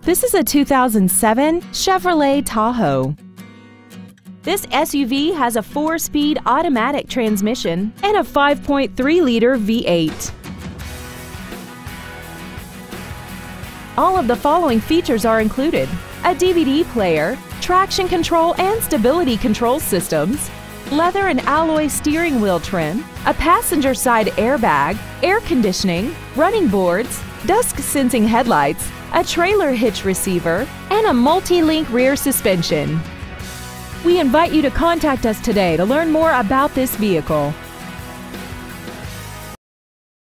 This is a 2007 Chevrolet Tahoe. This SUV has a 4-speed automatic transmission and a 5.3-liter V8. All of the following features are included: a DVD player, traction control and stability control systems, leather and alloy steering wheel trim, a passenger side airbag, air conditioning, running boards, dusk sensing headlights, a trailer hitch receiver, and a multi-link rear suspension. We invite you to contact us today to learn more about this vehicle.